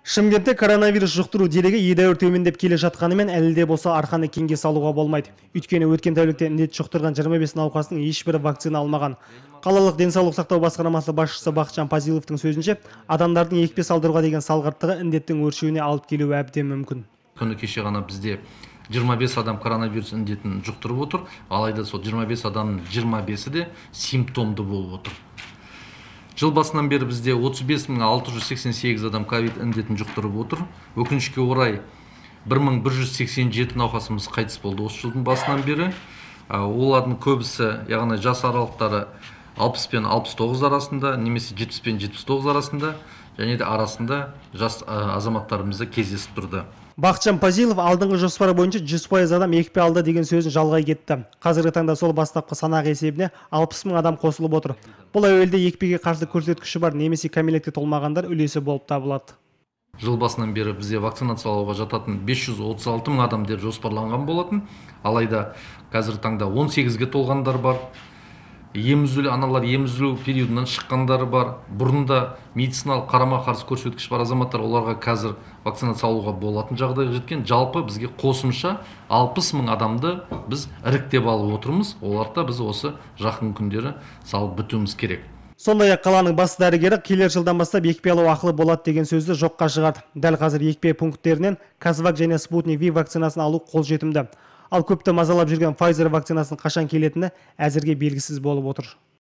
Шымкентте коронавирус жұқтыру дерегі едәуір төмендеп келе жатқанымен әлі де болса арқаны кеңге салуға болмайды. Өйткені өткен тәулікте індет жұқтырған 25 науқастың ешбірі вакцина алмаған. Қалалық денсаулық сақтау басқармасы басшысы Бақытжан Пазиловтың сөзінше, адамдардың екпе салдыруға деген салғырттығы індеттің өршуіне алып келуі әбден мүмкін. Күні кеше ғана бізде 25 адам коронавирус індетін жұқтырып отыр, алайда сол 25 адамның 25-і де симптомды болып отыр. Жыл басынан бері бізде 35.688 адам ковид індетін жұқтырып отыр. Өкінішке орай 1187 науқасымыз қайтыс болды осы жылдың басынан бері. Олардың көбісі, яғни жас аралықтары 60 пен 69 арасында, немесе 70 пен 79 арасында, және де арасында жас азаматтарымызды кездесіп тұрды. Бақытжан Пазилов алдыңғы жоспары бойынша 100% адам екпе алды деген сөзін жалғай кетті. Қазіргі таңда сол бастапқы санақ есебіне 60 мың адам қосылып отыр. Бұл әуелде екпеге қарсы көрсеткіші бар немесе кәмелетке толмағандар үлесі болып табылады. Жыл басынан бері бізде вакцинациялауға жататын 536 мың адам деп жоспарланған болатын. Алайда қазіргі таңда 18-ге толғандар бар. Аналар емізілу периодынан шыққандары бар. Бұрында медициналық қарама-қарсы көрсеткіш бар азаматтар, оларға қазір вакцинация алуға болатын жағдайға жеткен. Жалпы бізге қосымша 60 мың адамды біз іріктеп алып отырмыз. Оларда біз осы жақын күндері салып бітуіміз керек. Сондай-ақ қаланың бас дәрігері келер жылдан бастап екпе алу ақылы болады деген сөзді жоққа шығарды. Дәл қазір екпе пункттерінен Казвак және Спутник V вакцинасын алу қолжетімді. Ал көпті мазалап жүрген Pfizer вакцинасының қашан келетіні әзірге белгісіз болып отыр.